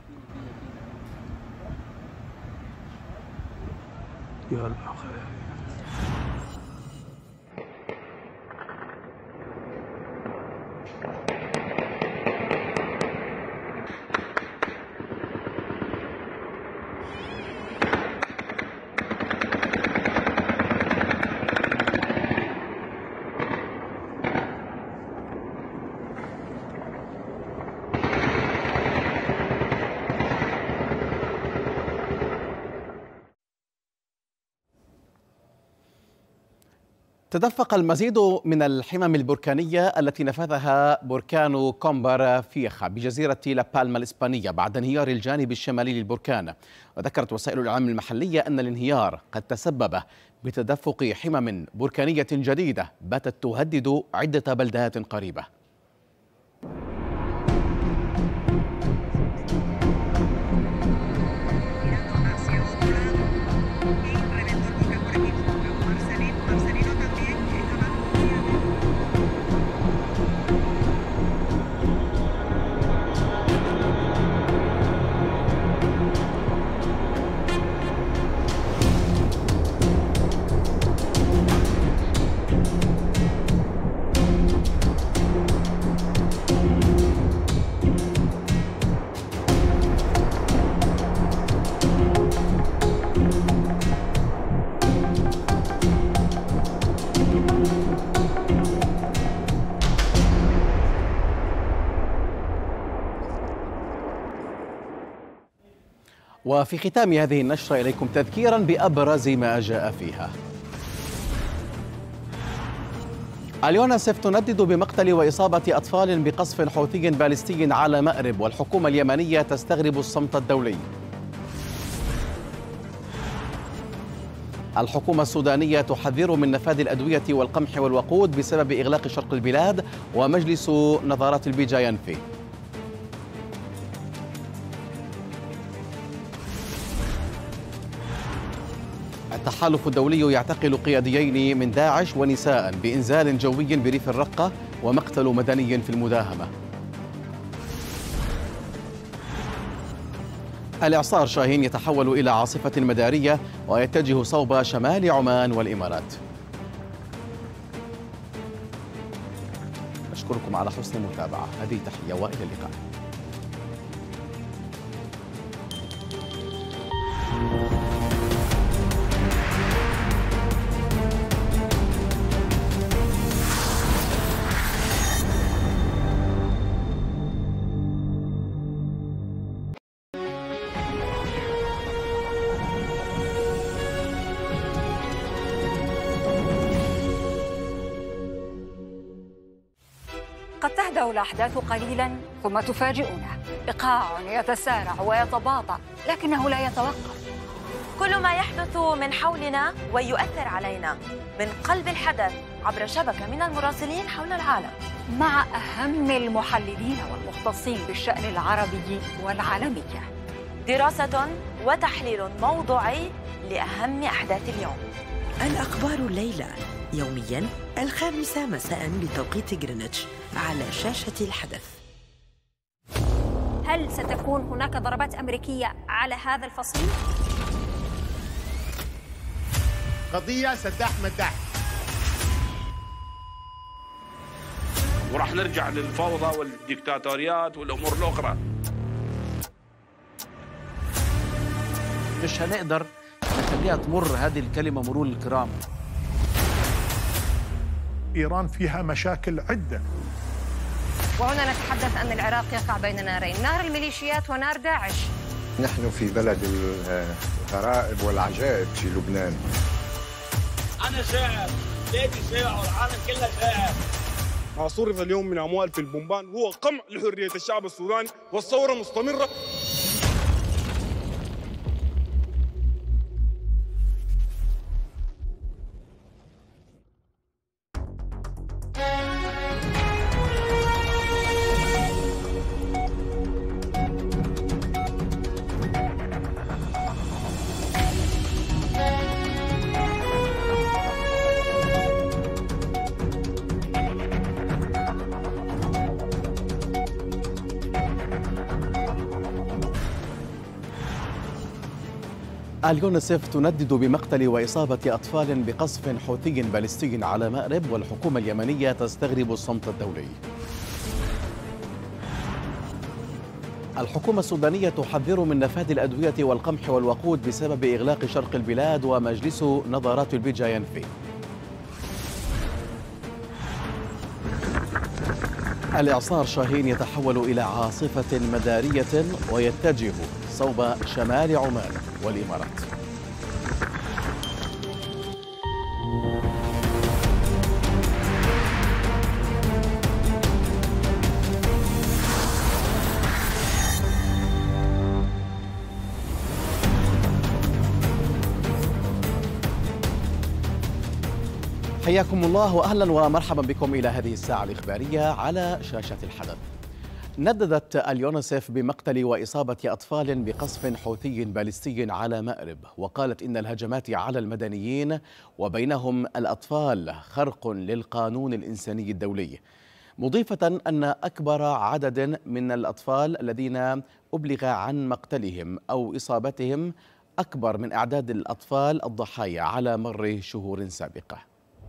تدفق المزيد من الحمم البركانية التي نفذها بركان كومبر فيخا بجزيرة لابالما الإسبانية بعد انهيار الجانب الشمالي للبركان. وذكرت وسائل الإعلام المحلية أن الانهيار قد تسبب بتدفق حمم بركانية جديدة باتت تهدد عدة بلدات قريبة. وفي ختام هذه النشرة إليكم تذكيرا بأبرز ما جاء فيها. اليونسف تندد بمقتل وإصابة أطفال بقصف حوثي باليستي على مأرب، والحكومة اليمنية تستغرب الصمت الدولي. الحكومة السودانية تحذر من نفاذ الأدوية والقمح والوقود بسبب إغلاق شرق البلاد، ومجلس نظارات البيجا ينفي. التحالف الدولي يعتقل قياديين من داعش ونساء بإنزال جوي بريف الرقة، ومقتل مدني في المداهمة. الإعصار شاهين يتحول إلى عاصفة مدارية ويتجه صوب شمال عمان والإمارات. أشكركم على حسن المتابعة، هذه تحية وإلى اللقاء. قد تهدأ الأحداث قليلا ثم تفاجئنا، إيقاع يتسارع ويتباطأ لكنه لا يتوقف. كل ما يحدث من حولنا ويؤثر علينا من قلب الحدث عبر شبكة من المراسلين حول العالم، مع أهم المحللين والمختصين بالشأن العربي والعالمي. دراسة وتحليل موضوعي لأهم أحداث اليوم. الأخبار الليلة يومياً 5 مساء بتوقيت غرينتش على شاشة الحدث. هل ستكون هناك ضربات أمريكية على هذا الفصيل؟ قضية سداح مداح، وراح نرجع للفوضى والديكتاتوريات والأمور الأخرى. مش هنقدر نخليها تمر هذه الكلمة مرور الكرام. إيران فيها مشاكل عدة. وهنا نتحدث أن العراق يقع بين نارين، نار الميليشيات ونار داعش. نحن في بلد الغرائب والعجائب في لبنان. أنا شاعر، بيتي شاعر، العالم كلها شاعر. ما صرف اليوم من أموال في البنبان هو قمع لحرية الشعب السوداني، والثورة مستمرة. اليونسف تندد بمقتل وإصابة أطفال بقصف حوثي باليستي على مأرب، والحكومة اليمنية تستغرب الصمت الدولي. الحكومة السودانية تحذر من نفاذ الأدوية والقمح والوقود بسبب إغلاق شرق البلاد، ومجلس نظارات البيجا ينفي. الإعصار شاهين يتحول إلى عاصفة مدارية ويتجه صوب شمال عمان والإمارات. حياكم الله وأهلا ومرحبا بكم إلى هذه الساعة الإخبارية على شاشة الحدث. نددت اليونسف بمقتل وإصابة أطفال بقصف حوثي باليستي على مأرب، وقالت إن الهجمات على المدنيين وبينهم الأطفال خرق للقانون الإنساني الدولي، مضيفة أن أكبر عدد من الأطفال الذين أبلغ عن مقتلهم أو إصابتهم أكبر من أعداد الأطفال الضحايا على مر شهور سابقة.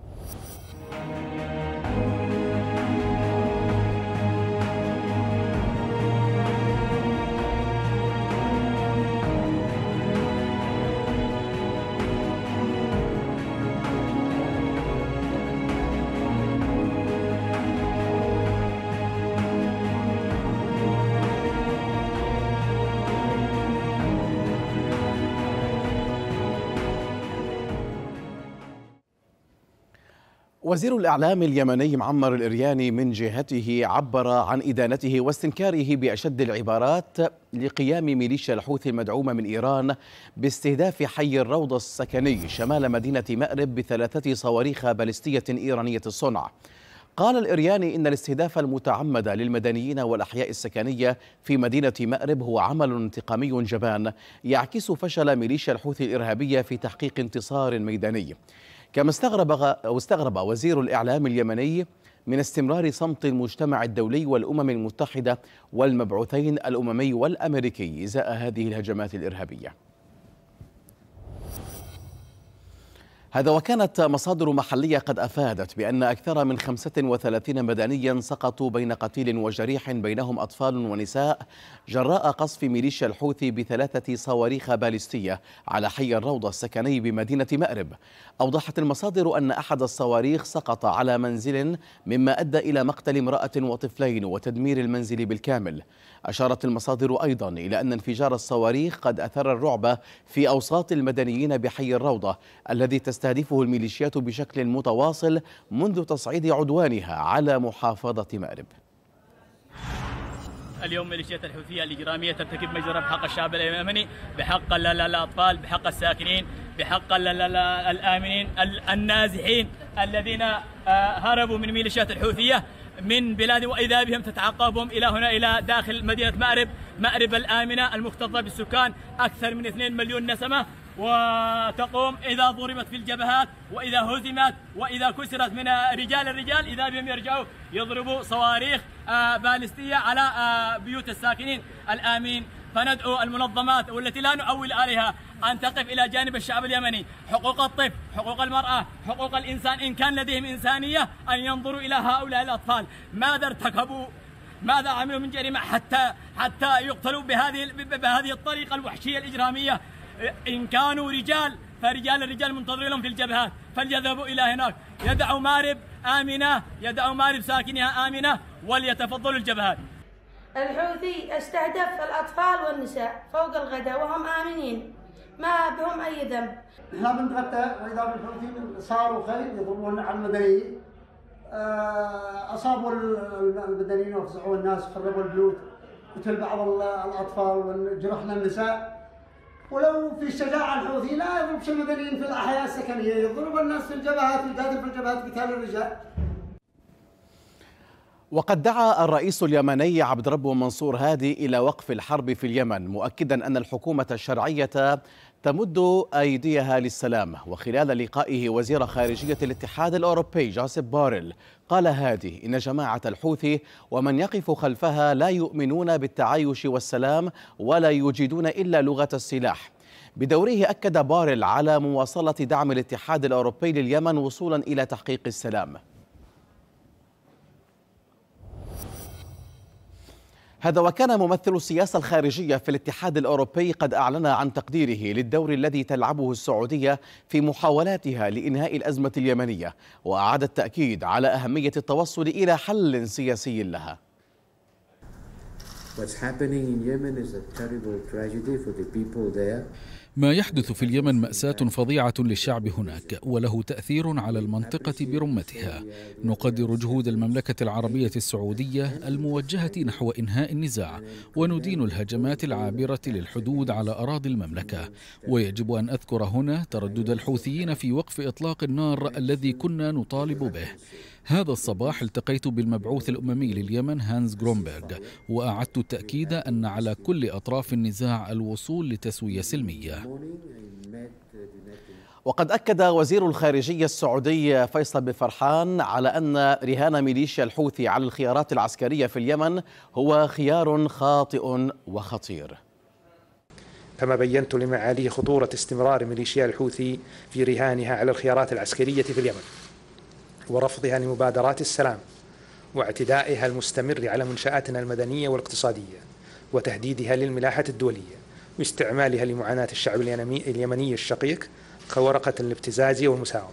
وزير الإعلام اليمني معمر الإرياني من جهته عبر عن إدانته واستنكاره بأشد العبارات لقيام ميليشيا الحوثي المدعومة من إيران باستهداف حي الروضة السكني شمال مدينة مأرب ب3 صواريخ باليستية إيرانية الصنع. قال الإرياني إن الاستهداف المتعمد للمدنيين والأحياء السكنية في مدينة مأرب هو عمل انتقامي جبان يعكس فشل ميليشيا الحوثي الإرهابية في تحقيق انتصار ميداني. كما استغرب وزير الإعلام اليمني من استمرار صمت المجتمع الدولي والأمم المتحدة والمبعوثين الأممي والأمريكي إزاء هذه الهجمات الإرهابية. هذا وكانت مصادر محلية قد أفادت بأن أكثر من 35 مدنيا سقطوا بين قتيل وجريح بينهم أطفال ونساء جراء قصف ميليشيا الحوثي ب3 صواريخ باليستية على حي الروضة السكني بمدينة مأرب. أوضحت المصادر أن أحد الصواريخ سقط على منزل مما أدى إلى مقتل امرأة وطفلين وتدمير المنزل بالكامل. أشارت المصادر أيضا إلى أن انفجار الصواريخ قد أثار الرعب في أوساط المدنيين بحي الروضة الذي تستهدفه الميليشيات بشكل متواصل منذ تصعيد عدوانها على محافظة مأرب. اليوم ميليشيات الحوثية الإجرامية ترتكب مجزرة بحق الشعب اليمني، بحق الأطفال، بحق الساكنين، بحق الآمنين النازحين الذين هربوا من ميليشيات الحوثية من بلاد، وإذا بهم تتعقبهم إلى هنا إلى داخل مدينة مأرب الآمنة المكتظة بالسكان أكثر من 2 مليون نسمة، وتقوم إذا ضربت في الجبهات وإذا هزمت وإذا كسرت من الرجال إذا بهم يرجعوا يضربوا صواريخ باليستية على بيوت الساكنين الآمين. فندعو المنظمات والتي لا نؤول عليها أن تقف إلى جانب الشعب اليمني. حقوق الطفل، حقوق المرأة، حقوق الإنسان، إن كان لديهم إنسانية أن ينظروا إلى هؤلاء الأطفال ماذا ارتكبوا، ماذا عملوا من جريمة حتى يقتلوا بهذه الطريقة الوحشية الإجرامية. إن كانوا رجال الرجال منتظرين لهم في الجبهات، فليذهبوا إلى هناك، يدعوا مأرب آمنة، يدعوا مأرب ساكنها آمنة، وليتفضلوا الجبهات. الحوثي استهدف الأطفال والنساء فوق الغداء وهم آمنين ما بهم أي ذنب. احنا بنتغدى وإذا بالحوثي صاروا خير يضربون على المدنيين، أصابوا المدنيين وفزعوا الناس، خربوا البيوت، قتل بعض الأطفال وجرحنا النساء. ولو في شجاعة الحوثي لا يضربش المدنيين في الأحياء السكنية، يضرب الناس في الجبهات، يقاتل في الجبهات قتال الرجال. وقد دعا الرئيس اليمني عبد ربه منصور هادي إلى وقف الحرب في اليمن، مؤكدا أن الحكومة الشرعية تمد أيديها للسلام. وخلال لقائه وزير خارجية الاتحاد الأوروبي جوزيف بوريل قال هادي إن جماعة الحوثي ومن يقف خلفها لا يؤمنون بالتعايش والسلام ولا يجيدون إلا لغة السلاح. بدوره أكد باريل على مواصلة دعم الاتحاد الأوروبي لليمن وصولا إلى تحقيق السلام. هذا وكان ممثل السياسة الخارجية في الاتحاد الأوروبي قد أعلن عن تقديره للدور الذي تلعبه السعودية في محاولاتها لإنهاء الأزمة اليمنية، وأعاد التأكيد على أهمية التوصل إلى حل سياسي لها. ما يحدث في اليمن مأساة فظيعة للشعب هناك، وله تأثير على المنطقة برمتها. نقدر جهود المملكة العربية السعودية الموجهة نحو إنهاء النزاع، وندين الهجمات العابرة للحدود على أراضي المملكة. ويجب أن أذكر هنا تردد الحوثيين في وقف إطلاق النار الذي كنا نطالب به. هذا الصباح التقيت بالمبعوث الأممي لليمن هانز جرومبرغ، وأعدت التأكيد أن على كل أطراف النزاع الوصول لتسوية سلمية. وقد أكد وزير الخارجية السعودي فيصل بن فرحان على أن رهان ميليشيا الحوثي على الخيارات العسكرية في اليمن هو خيار خاطئ وخطير. كما بينت لمعاليه خطورة استمرار ميليشيا الحوثي في رهانها على الخيارات العسكرية في اليمن، ورفضها لمبادرات السلام، واعتدائها المستمر على منشآتنا المدنية والاقتصادية، وتهديدها للملاحة الدولية، واستعمالها لمعاناة الشعب اليمني الشقيق كورقة الابتزاز والمساومة.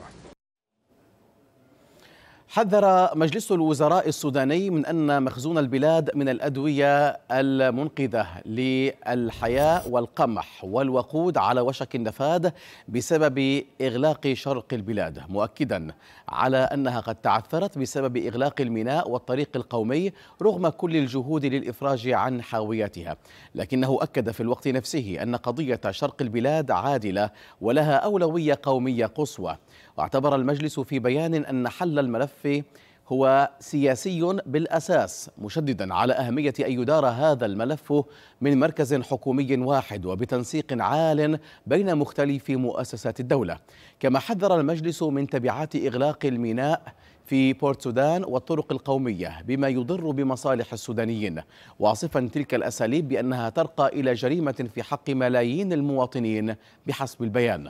حذر مجلس الوزراء السوداني من أن مخزون البلاد من الأدوية المنقذة للحياة والقمح والوقود على وشك النفاذ بسبب إغلاق شرق البلاد، مؤكدا على أنها قد تعثرت بسبب إغلاق الميناء والطريق القومي رغم كل الجهود للإفراج عن حاوياتها. لكنه أكد في الوقت نفسه أن قضية شرق البلاد عادلة ولها أولوية قومية قصوى. واعتبر المجلس في بيان أن حل الملف هو سياسي بالأساس، مشددا على أهمية أن يدار هذا الملف من مركز حكومي واحد وبتنسيق عال بين مختلف مؤسسات الدولة. كما حذر المجلس من تبعات إغلاق الميناء في بورت سودان والطرق القومية بما يضر بمصالح السودانيين، واصفا تلك الأساليب بأنها ترقى إلى جريمة في حق ملايين المواطنين بحسب البيان.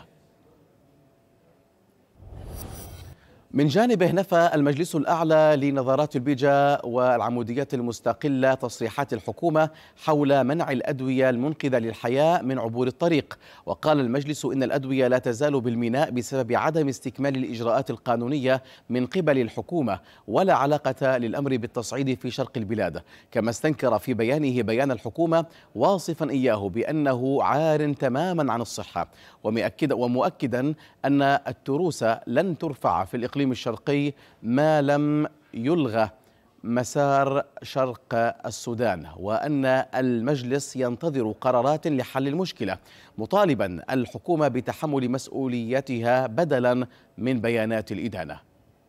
من جانبه نفى المجلس الأعلى لنظارات البيجا والعموديات المستقلة تصريحات الحكومة حول منع الأدوية المنقذة للحياة من عبور الطريق. وقال المجلس إن الأدوية لا تزال بالميناء بسبب عدم استكمال الإجراءات القانونية من قبل الحكومة، ولا علاقة للأمر بالتصعيد في شرق البلاد. كما استنكر في بيانه بيان الحكومة واصفا إياه بأنه عار تماما عن الصحة، ومؤكدا أن التروس لن ترفع في الإقليم الشرقي ما لم يلغى مسار شرق السودان، وأن المجلس ينتظر قرارات لحل المشكلة، مطالبا الحكومة بتحمل مسؤوليتها بدلا من بيانات الإدانة.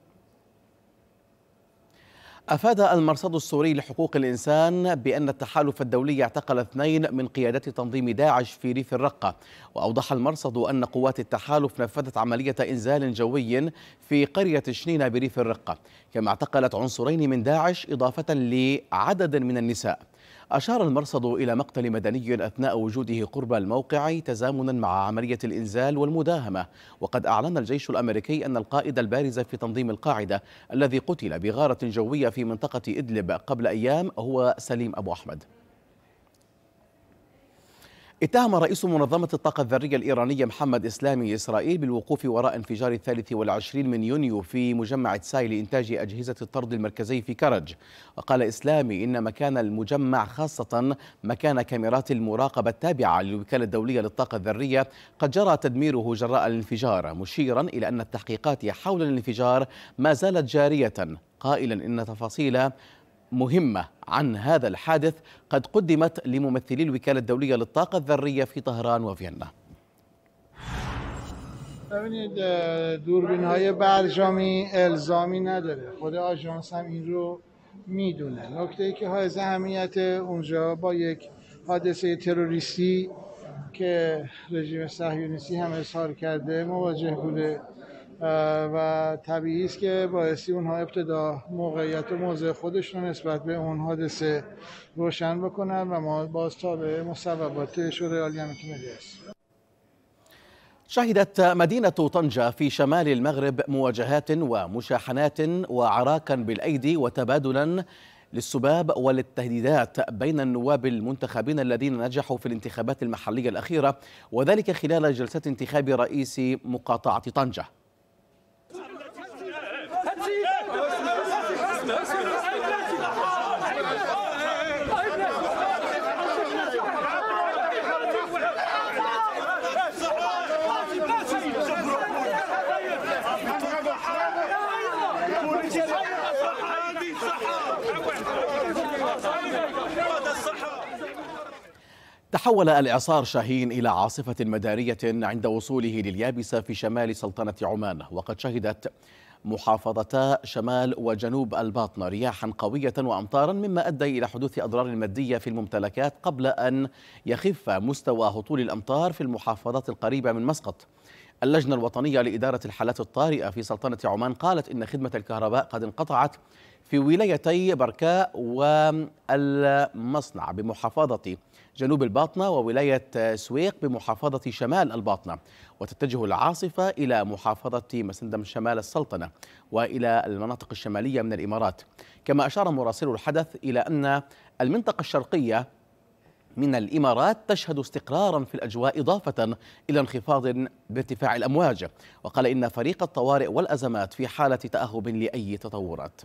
أفاد المرصد السوري لحقوق الإنسان بأن التحالف الدولي اعتقل 2 من قيادات تنظيم داعش في ريف الرقة. وأوضح المرصد أن قوات التحالف نفذت عملية إنزال جوي في قرية شنينة بريف الرقة، كما اعتقلت عنصرين من داعش إضافة لعدد من النساء. أشار المرصد إلى مقتل مدني أثناء وجوده قرب الموقع تزامنا مع عملية الإنزال والمداهمة. وقد أعلن الجيش الأمريكي أن القائد البارز في تنظيم القاعدة الذي قتل بغارة جوية في منطقة إدلب قبل أيام هو سليم أبو أحمد. اتهم رئيس منظمة الطاقة الذرية الإيرانية محمد إسلامي إسرائيل بالوقوف وراء انفجار 23 من يونيو في مجمع تساي لإنتاج أجهزة الطرد المركزي في كرج. وقال إسلامي إن مكان المجمع خاصة مكان كاميرات المراقبة التابعة للوكالة الدولية للطاقة الذرية قد جرى تدميره جراء الانفجار، مشيرا إلى أن التحقيقات حول الانفجار ما زالت جارية، قائلا إن تفاصيل مهمة عن هذا الحادث قد قدمت لممثلي الوكالة الدولية للطاقة الذرية في طهران وفيينا. ببینید دوربین‌های برجامی الزامی نداره، خود آژانس هم این رو میدونه. نکته‌ای که حائز اهمیت اونجا با یک حادثه تروریستی که رژیم صهیونیستی هم اظهار کرده مواجه بوده و طبیعی است که باعثی اونها ابتدا موقعیت و موضع خودشون نسبت به اون حادثه روشن بکنن و ما باز تابع مصوبات شورای عالی امنیت ملی هستیم. شهدت مدينة طنجة في شمال المغرب مواجهات ومشاحنات وعراكا بالأيدي وتبادلا للسباب وللتهديدات بين النواب المنتخبين الذين نجحوا في الانتخابات المحلية الأخيرة، وذلك خلال جلسة انتخاب رئيس مقاطعة طنجة. تحول الإعصار شاهين إلى عاصفة مدارية عند وصوله لليابسة في شمال سلطنة عمان، وقد شهدت محافظتا شمال وجنوب الباطنة رياحا قوية وأمطارا، مما أدى إلى حدوث أضرار مادية في الممتلكات قبل أن يخف مستوى هطول الأمطار في المحافظات القريبة من مسقط. اللجنة الوطنية لإدارة الحالات الطارئة في سلطنة عمان قالت إن خدمة الكهرباء قد انقطعت في ولايتي بركاء والمصنع بمحافظة جنوب الباطنة وولاية سويق بمحافظة شمال الباطنة، وتتجه العاصفة إلى محافظة مسندم شمال السلطنة وإلى المناطق الشمالية من الإمارات. كما أشار مراسل الحدث إلى أن المنطقة الشرقية من الإمارات تشهد استقرارا في الأجواء إضافة إلى انخفاض بارتفاع الأمواج، وقال إن فريق الطوارئ والأزمات في حالة تأهب لأي تطورات.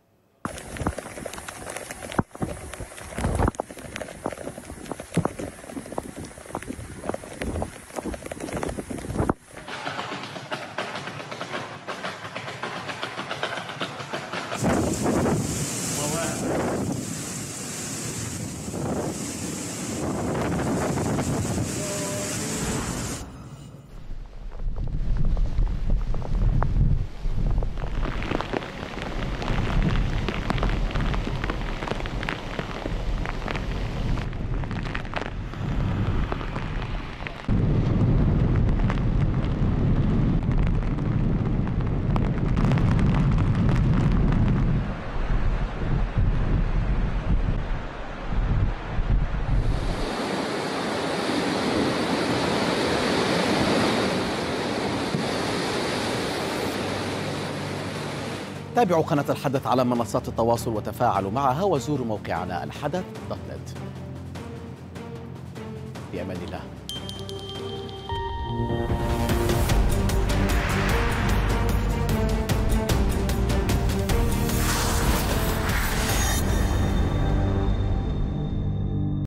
تابعوا قناة الحدث على منصات التواصل وتفاعلوا معها، وزوروا موقعنا الحدث.net. في أمان الله.